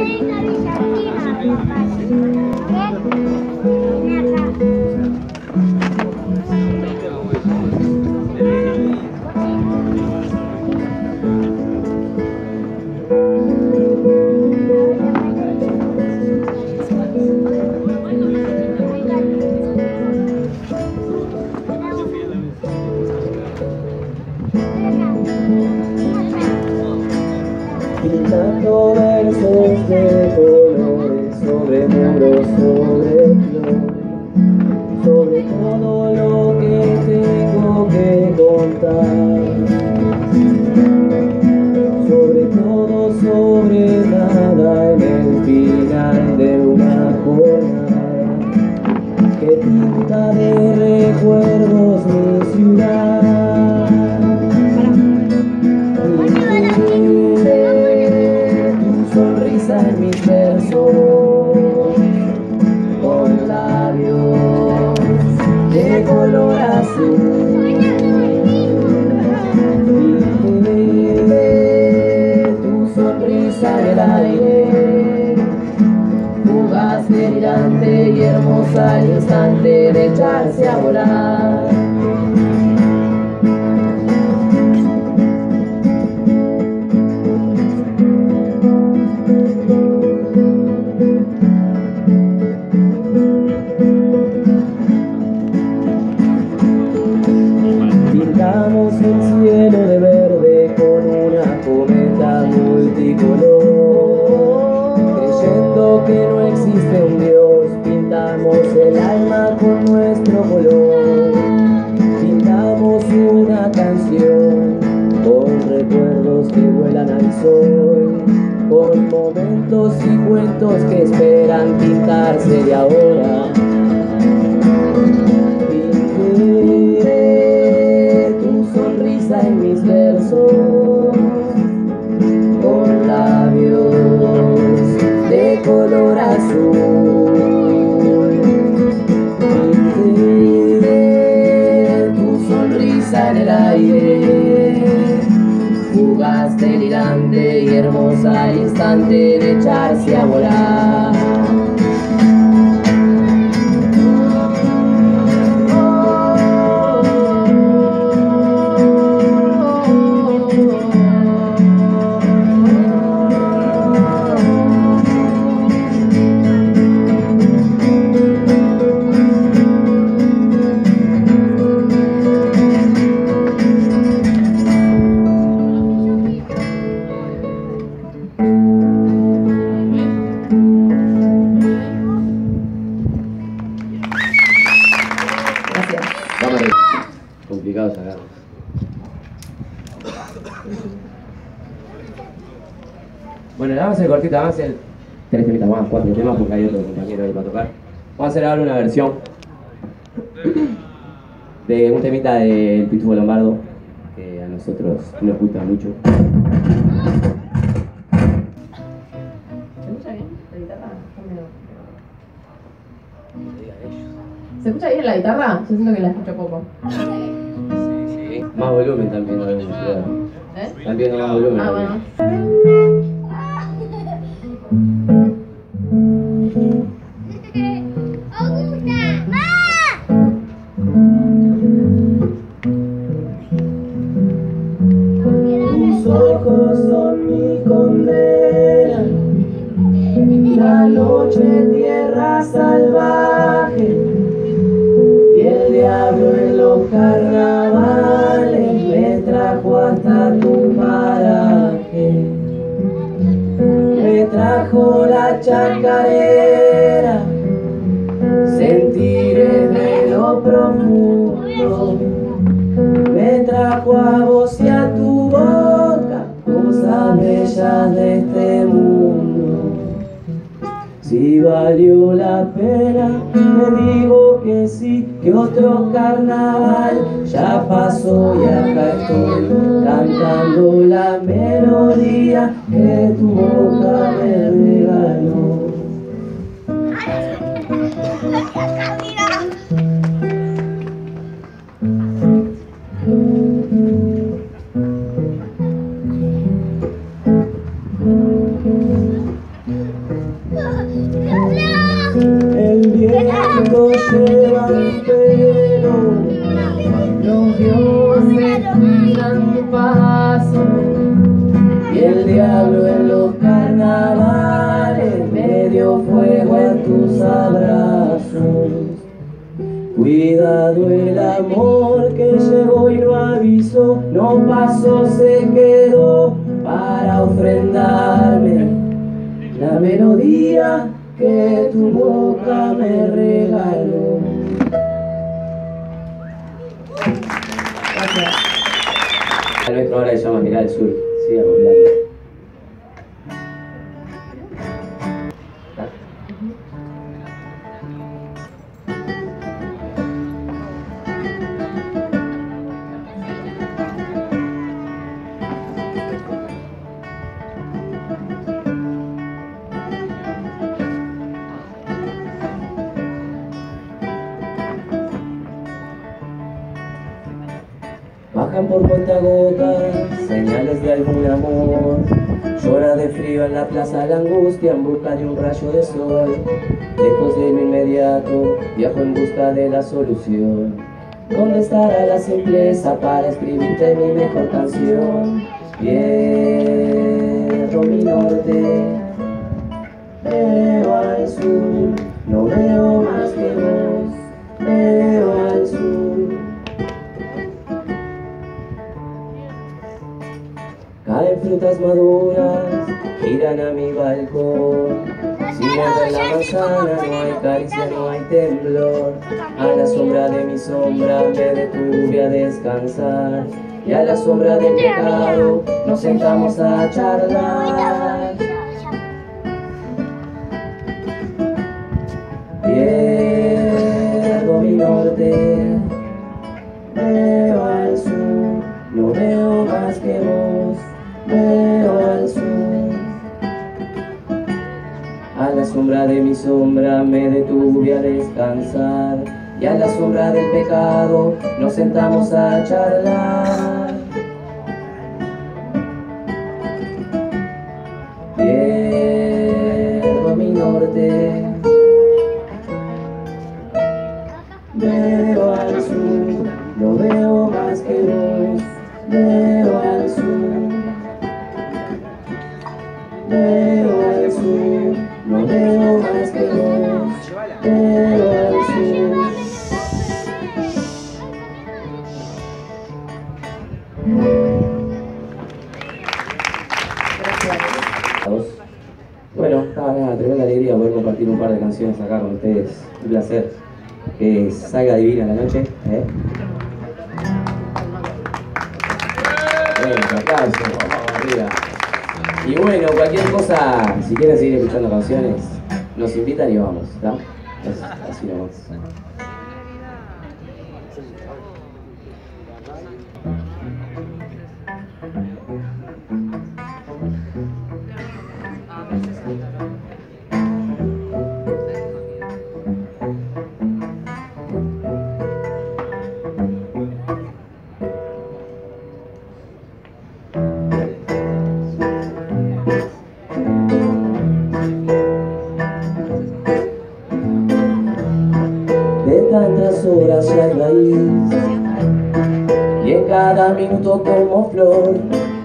Pintando versos de colores sobre muros, sobre flores, sobre todo lo que tengo que contar, sobre todo, sobre nada en el final de una jornada que pinta de recuerdos mi ciudad. En mis versos, con labios de color azul, y tu sonrisa en el aire, fugaz, delirante y hermosa al instante de echarse a volar. Pintamos el cielo de verde con una cometa multicolor, creyendo que no existe un Dios. Pintamos el alma con nuestro color, pintamos una canción con recuerdos que vuelan al sol, con momentos y cuentos que esperan pintarse de ahora. En mis versos, con labios de color azul, pinté tu sonrisa en el aire, fugaz, delirante y hermosa al instante de echarse a volar. Complicado sacarlos. Bueno, vamos a hacer cortita, vamos a hacer 3 temitas más, 4 temas porque hay otro compañero ahí para tocar. Vamos a hacer ahora una versión de un temita del Pitufo Lombardo que a nosotros nos gusta mucho. ¿Se escucha bien la guitarra? ¿Se escucha bien la guitarra? Yo siento que la escucho poco. Sí. Más volumen también. También más volumen. Ah, bueno. Tus ojos son mi condena, la noche tierra salvaje y el diablo en los carnavales me trajo hasta tu paraje, me trajo la chacarera, sentir desde lo profundo, me trajo a vos y a tu boca, cosas bellas de este mundo. Si valió la pena, te digo que sí, que otro carnaval ya pasó y acá estoy cantando la melodía que tu boca me regaló. y el diablo en los carnavales me dio fuego a tus abrazos. Cuidado el amor que llegó y no avisó, no pasó, se quedó para ofrendarme la melodía que tu boca me regaló. Gracias. El nuestro ahora se llama Mirar el Sur, siga copiando. Bajan por cuentagotas señales de algún amor. Llora de frío en la plaza la angustia en busca de un rayo de sol. Lejos de lo inmediato viajo en busca de la solución. ¿Dónde estará la simpleza para escribirte mi mejor canción? Pierdo mi norte, veo al sur, no veo más que vos, veo al sur. Caen frutas maduras, giran a mi balcón. Sin morder la manzana no hay caricia, no hay temblor. A la sombra de mi sombra me detuve a descansar. Y a la sombra del pecado nos sentamos a charlar. Pierdo mi norte, veo al sur, no veo más que vos, veo al sur. A la sombra de mi sombra me detuve a descansar. Y a la sombra del pecado nos sentamos a charlar. Pierdo mi norte, veo al sur, no veo más que vos, veo al sur, veo al sur, no veo más que vos, veo al sur. Bueno, una tremenda alegría poder compartir un par de canciones acá con ustedes. Un placer. Que salga divina la noche. Bueno, aplausos, vamos arriba. Y bueno, cualquier cosa, si quieren seguir escuchando canciones, nos invitan y vamos, ¿está? Así nomás. Tantas horas ya hay raíz y en cada minuto como flor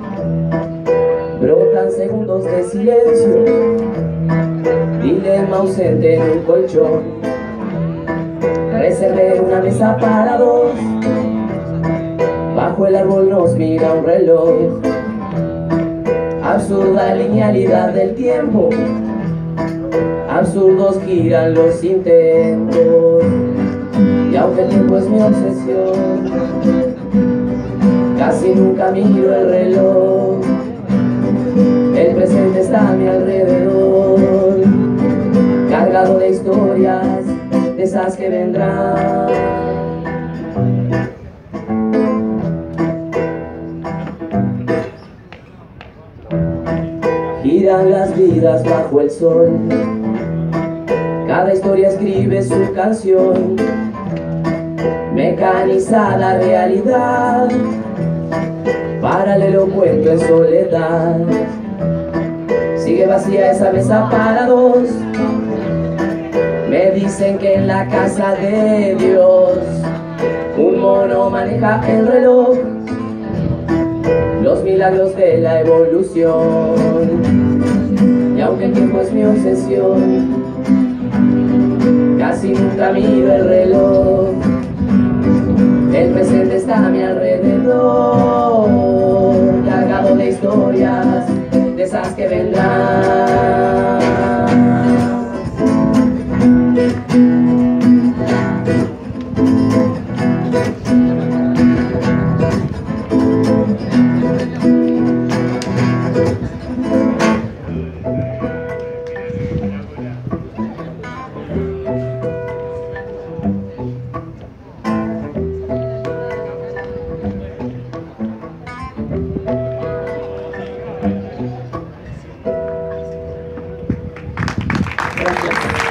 brotan segundos de silencio, dilema ausente en un colchón. Reservé una mesa para dos, bajo el árbol nos mira un reloj. Absurda linealidad del tiempo, absurdos giran los intentos. Y aunque el tiempo es mi obsesión, casi nunca miro el reloj. El presente está a mi alrededor, cargado de historias, de esas que vendrán. Giran las vidas bajo el sol, cada historia escribe su canción. Mecanizada realidad, paralelo cuento en soledad. Sigue vacía esa mesa para dos. Me dicen que en la casa de Dios un mono maneja el reloj. los milagros de la evolución. Y aunque el tiempo es mi obsesión, casi nunca miro el reloj. El presente está a mi alrededor, cargado de historias, de esas que vendrán. Gracias.